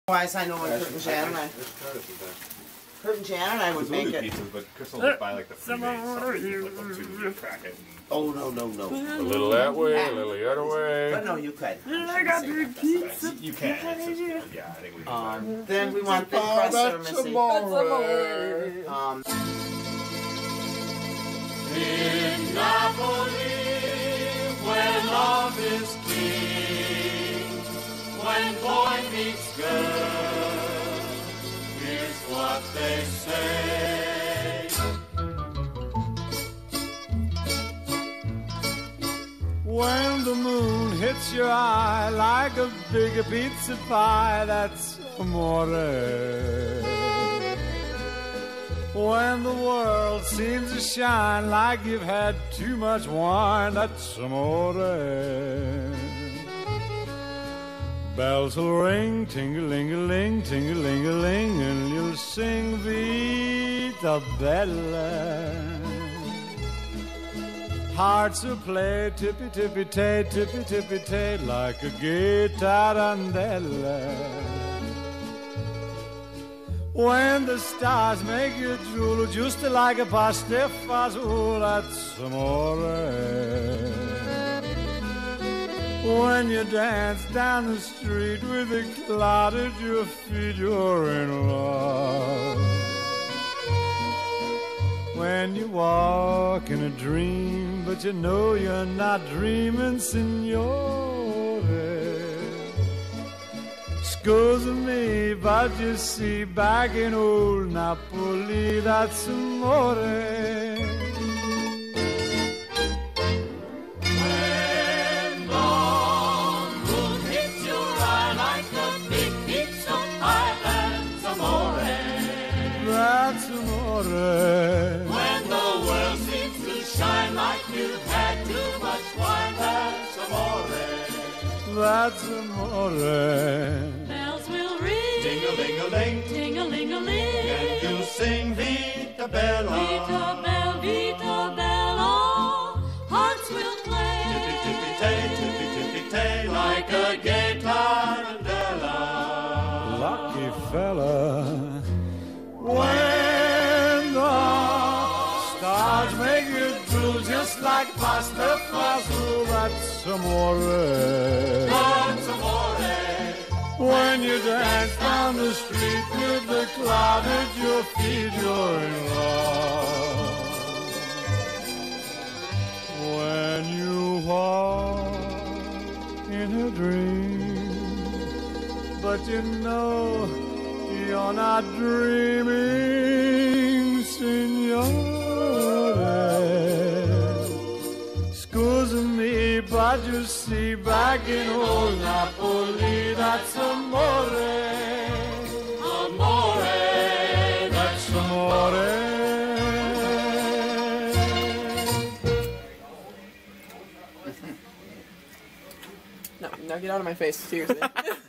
Otherwise, I know when Kurt and Jan and I would make it. Pizzas, but Crystal would buy like the pre-made sauce, and crack it. Oh no. A little that way, a little the other way. But no, you could. I got the pizza. You can. It's just, yeah, I think we can. Then we want the crust or missing. In Napoli, where love is king, when boy meets girl, here's what they say. When the moon hits your eye like a big pizza pie, that's amore. When the world seems to shine like you've had too much wine, that's amore. Bells will ring, ting-a-ling-a-ling, ting-a-ling-a-ling, and you'll sing Vita Bella. Hearts will play tippy-tippy-tay, tippy-tippy-tay, like a gay tarantella. When the stars make you drool, just like a pasta fazool, that's amore. When you dance down the street with a cloud at your feet, you're in love. When you walk in a dream, but you know you're not dreaming, signore. Scusa me, but you see, back in old Napoli, that's amore. When the moon hits your eye like a big pizza pie, that's amore. That's amore. When the world seems to shine like you've had too much wine, that's amore. That's amore. Bells will ring, Ding-a-ling-a-ling, ting-a-ling-a-ling, and you'll sing Vita Bella. Vita Bella, hearts will play, Tippy-tippy-tay, tippy-tippy-tay, like a gay tarantella. Lucky fella. When the stars make you drool just like pasta fazool, that's amore. That's amore. When you dance down the street with the cloud at your feet, you're in love. When you walk in a dream, but you know you're not dreaming, signore. Scusa me, but you see, back in old Napoli, that's amore. Amore, That's amore. No, now get out of my face, seriously.